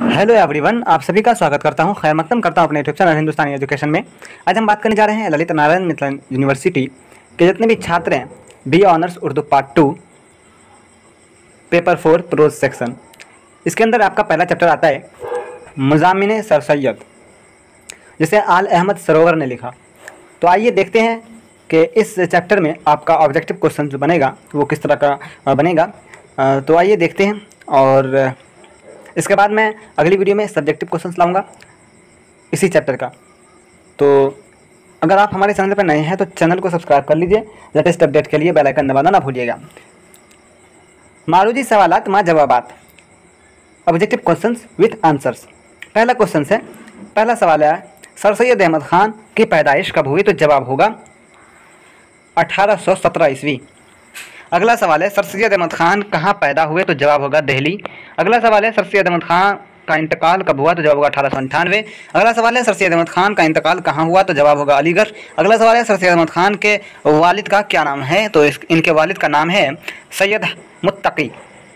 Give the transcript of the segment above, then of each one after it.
Hello everyone, आप सभी का स्वागत करता हूं। खैर मकदम करता हूं अपने यूट्यूब चैनल हिंदुस्तानी एजुकेशन में। आज हम बात करने जा रहे हैं ललित नारायण मिथिला यूनिवर्सिटी के जितने भी छात्र हैं B honours Urdu part 2 paper 4 prose section. इसके अंदर आपका पहला चैप्टर आता है मुज़ाम्मिन सर सैयद, जिसे आल अहमद सरोवर ने लिखा। तो आइए देखते हैं कि इस चैप्टर में आपका ऑब्जेक्टिव क्वेश्चन जो बनेगा वो किस तरह का बनेगा। तो आइए देखते हैं, और इसके बाद मैं अगली वीडियो में सब्जेक्टिव क्वेश्चंस लाऊंगा इसी चैप्टर का। तो अगर आप हमारे चैनल पर नए हैं तो चैनल को सब्सक्राइब कर लीजिए। लेटेस्ट अपडेट के लिए बेल आइकन दबाना ना भूलिएगा। मारूजी सवालात मा जवाबात, ऑब्जेक्टिव क्वेश्चंस विथ आंसर्स। पहला क्वेश्चन है, पहला सवाल है सर सैयद अहमद खान की पैदाइश कब हुई? तो जवाब होगा 1817 ईस्वी। अगला सवाल है सर सैयद अहमद खान कहाँ पैदा हुए? तो जवाब होगा दिल्ली। अगला सवाल है सर सैयद अहमद खान का इंतकाल कब हुआ? तो जवाब होगा 1898। अगला सवाल है सर सैयद अहमद खान का इंतकाल कहाँ हुआ? तो जवाब होगा अलीगढ़। अगला सवाल है सर सैयद अहमद खान के वालिद का क्या नाम है? तो इनके वालिद का नाम है सैयद मुत्तकी।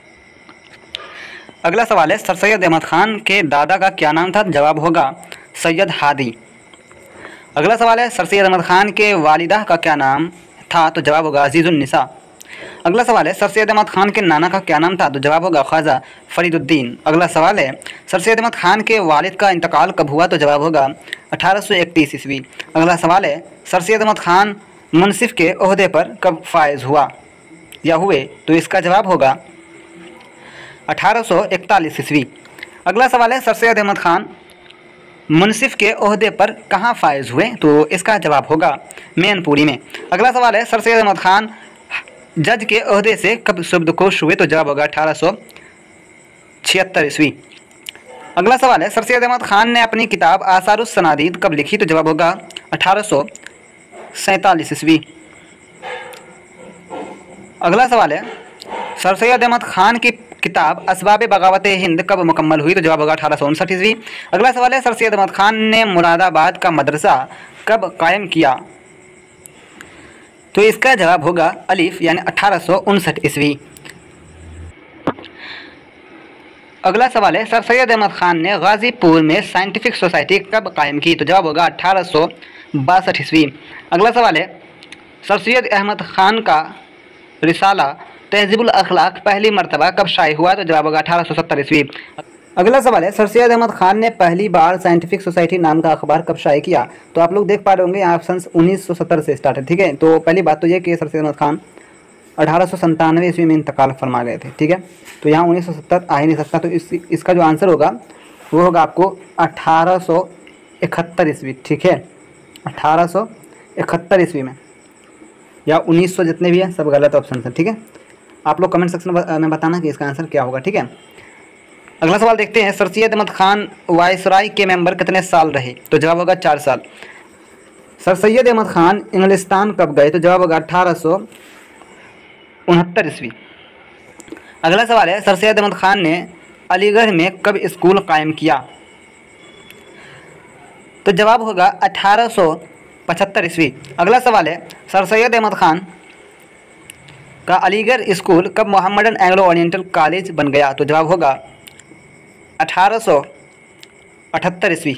अगला सवाल है सर सैयद अहमद खान के दादा का क्या नाम था? जवाब होगा सैयद हादी। अगला सवाल है सर सैयद अहमद खान के वालिदा का क्या नाम था? तो जवाब होगा अजीजुन्निसा। अगला सवाल है सर सैयद अहमद खान के नाना का क्या नाम था? तो जवाब होगा ख्वाजा फरीदुद्दीन। अगला सवाल है सर सैयद अहमद खान के वालिद का इंतकाल कब हुआ? तो जवाब होगा 1831 ईस्वी। अगला सवाल है सर सैयद अहमद खान मुंसिफ के ओहदे पर कब फायज हुआ या हुए? तो इसका जवाब होगा 1841 ईस्वी। अगला सवाल है सर सैयद अहमद खान मुंसिफ के ओहदे पर कहाँ फायज हुए? तो इसका जवाब होगा मैनपुरी में। अगला सवाल है सर सैयद अहमद खान जज के ओहदे से कब शब्दकोश हुए? तो जवाब होगा 1876 ईस्वी। अगला सवाल है सर सैयद अहमद खान ने अपनी किताब आसारुस सनादीद कब लिखी? तो जवाब होगा 1847 ईस्वी। अगला सवाल है सर सैयद अहमद खान की किताब असबाब बगावत हिंद कब मुकम्मल हुई? तो जवाब होगा 1859 ईस्वी। अगला सवाल है सर सैयद अहमद खान ने मुरादाबाद का मदरसा कब कायम किया? तो इसका जवाब होगा अलिफ यानी 1859 ईस्वी। अगला सवाल है सर सैयद अहमद खान ने गाजीपुर में साइंटिफिक सोसाइटी कब कायम की? तो जवाब होगा 1862 ईस्वी। अगला सवाल है सर सैयद अहमद खान का रिसाला तहजीबुल अखलाक पहली मरतबा कब शाये हुआ? तो जवाब होगा 1870 ईस्वी। अगला सवाल है सर सैयद अहमद खान ने पहली बार साइंटिफिक सोसाइटी नाम का अखबार कब शाये किया? तो आप लोग देख पा रहे होंगे यहाँ ऑप्शन 1970 से स्टार्ट है। ठीक है, तो पहली बात तो ये कि सर सैयद अहमद खान 1897 ईस्वी में इंतकाल फरमा गए थे। ठीक है, तो यहाँ 1970 आ ही नहीं सकता, तो इसका जो आंसर होगा वो होगा आपको 1871 ईस्वी। ठीक है, 1871 ईस्वी में, या 1900 जितने भी हैं सब गलत ऑप्शन है। ठीक है, आप लोग कमेंट सेक्शन में बताना कि इसका आंसर क्या होगा। ठीक है, अगला सवाल देखते हैं सर सैयद अहमद खान वायसराय के मेंबर कितने साल रहे? तो जवाब होगा 4 साल। सर सैयद अहमद खान इंग्लिस्तान कब गए? तो जवाब होगा 1869 ईस्वी। अगला सवाल है सर सैयद अहमद खान ने अलीगढ़ में कब स्कूल कायम किया? तो जवाब होगा 1875 ईस्वी। अगला सवाल है सर सैयद अहमद खान का अलीगढ़ स्कूल कब मोहम्मदन एंग्लो ओरिएंटल कॉलेज बन गया? तो जवाब होगा 1878 ईस्वी।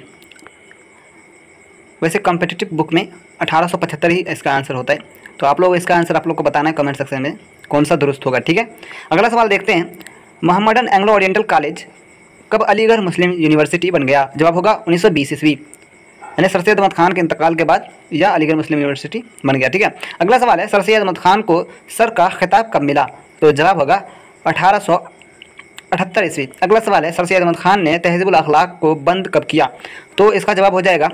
वैसे कॉम्पिटिटिव बुक में 1875 ही इसका आंसर होता है, तो आप लोग इसका आंसर आप लोग को बताना है कमेंट सेक्शन में कौन सा दुरुस्त होगा। ठीक है, अगला सवाल देखते हैं मोहम्मदन एंग्लो ओरिएंटल कॉलेज कब अलीगढ़ मुस्लिम यूनिवर्सिटी बन गया? जवाब होगा 1920 ईस्वी, यानी सर सैयद अहमद खान के इंतकाल के बाद यह अलीगढ़ मुस्लिम यूनिवर्सिटी बन गया। ठीक है, अगला सवाल है सर सैयद अहमद खान को सर का खिताब कब मिला? तो जवाब होगा 1878 ईस्वी। अगला सवाल है सर सैयद अहमद खान ने तहजीबुल अखलाक को बंद कब किया? तो इसका जवाब हो जाएगा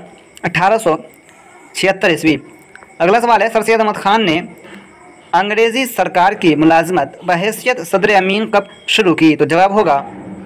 1876 ईस्वी। अगला सवाल है सर सैयद अहमद खान ने अंग्रेज़ी सरकार की मुलाजमत बहैसियत सदर अमीन कब शुरू की? तो जवाब होगा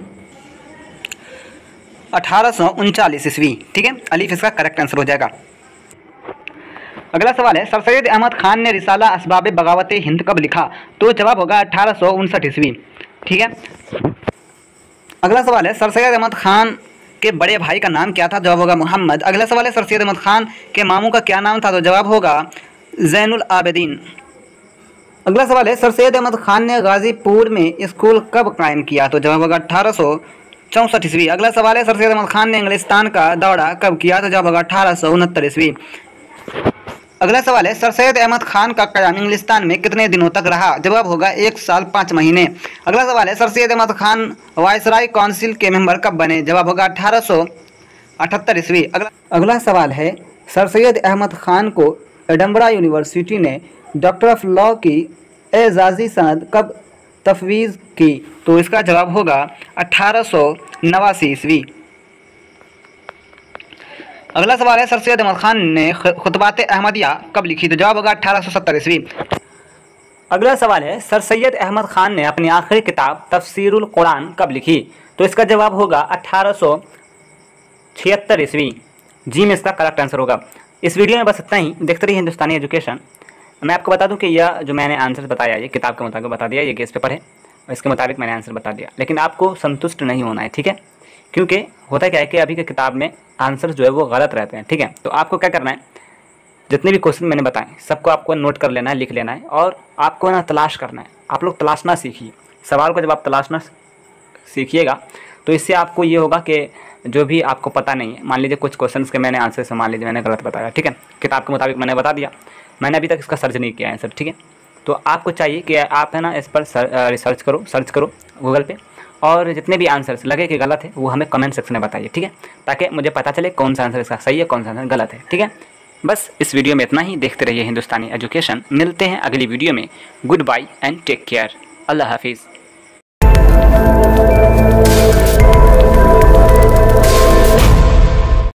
1839 ईस्वी। ठीक है, अलीफ इसका करेक्ट आंसर हो जाएगा। अगला सवाल है सर सैयद अहमद खान ने रिसाला असबाब बगावत हिंद कब लिखा? तो जवाब होगा 1859 ईस्वी। ठीक है, अगला सवाल है सर सैयद अहमद खान के बड़े भाई का नाम क्या था? जवाब होगा मोहम्मद। अगला सवाल है सर सैयद अहमद खान के मामू का क्या नाम था? तो जवाब होगा ज़ैनुल आबिदीन। अगला सवाल है सर सैयद अहमद खान ने गाजीपुर में स्कूल कब कायम किया? तो जवाब होगा 64 ईस्वी। अगला सवाल है सर सैयद अहमद खान ने इंग्लिस्तान का दौरा कब किया? तो जवाब होगा 1869 ईस्वी। अगला सवाल है सर सैयद अहमद खान का क़याम इंग्लिस्तान में कितने दिनों तक रहा? जवाब होगा 1 साल 5 महीने। अगला सवाल है sir Syed Ahmad Khan viceroy council के मेंबर कब बने? जवाब होगा 1878 ईस्वी। अगला सवाल है सर सैयद अहमद खान को एडम्बरा यूनिवर्सिटी ने डॉक्टर ऑफ लॉ की एजाज़ी सनद कब तफवीज़ की? तो इसका जवाब होगा 1889 ईस्वी। अगला सवाल है सर सैयद अहमद खान ने खुतबात अहमदिया कब लिखी? तो जवाब होगा 1870 ईस्वी। अगला सवाल है सर सैयद अहमद खान ने अपनी आखिरी किताब तफसीरुल कुरान कब लिखी? तो इसका जवाब होगा 1876 ईस्वी। जी में इसका करेक्ट आंसर होगा। इस वीडियो में बस इतना ही। देखते रहिए हिंदुस्तानी एजुकेशन। मैं आपको बता दूं कि यह जो मैंने आंसर बताया ये किताब के मुताबिक बता दिया, ये गेस पेपर है और इसके मुताबिक मैंने आंसर बता दिया। लेकिन आपको संतुष्ट नहीं होना है, ठीक है? क्योंकि होता क्या है कि अभी की किताब में आंसर जो है वो गलत रहते हैं, ठीक है? तो आपको क्या करना है, जितने भी क्वेश्चन मैंने बताए सबको आपको नोट कर लेना है, लिख लेना है और आपको ना तलाश करना है। आप लोग तलाशना सीखिए। सवाल को जब आप तलाशना सीखिएगा तो इससे आपको ये होगा कि जो भी आपको पता नहीं है, मान लीजिए कुछ क्वेश्चंस के मैंने आंसर से मान लीजिए मैंने गलत बताया, ठीक है? किताब के मुताबिक मैंने बता दिया, मैंने अभी तक इसका सर्च नहीं किया आंसर, ठीक है? तो आपको चाहिए कि आप है ना इस पर रिसर्च करो गूगल पे, और जितने भी आंसर्स लगे कि गलत है वो हमें कमेंट सेक्शन में बताइए, ठीक है? ताकि मुझे पता चले कौन सा आंसर इसका सही है, कौन सा आंसर गलत है, ठीक है? बस इस वीडियो में इतना ही। देखते रहिए हिंदुस्तानी एजुकेशन। मिलते हैं अगली वीडियो में। Goodbye and take care. अल्लाह हाफिज़।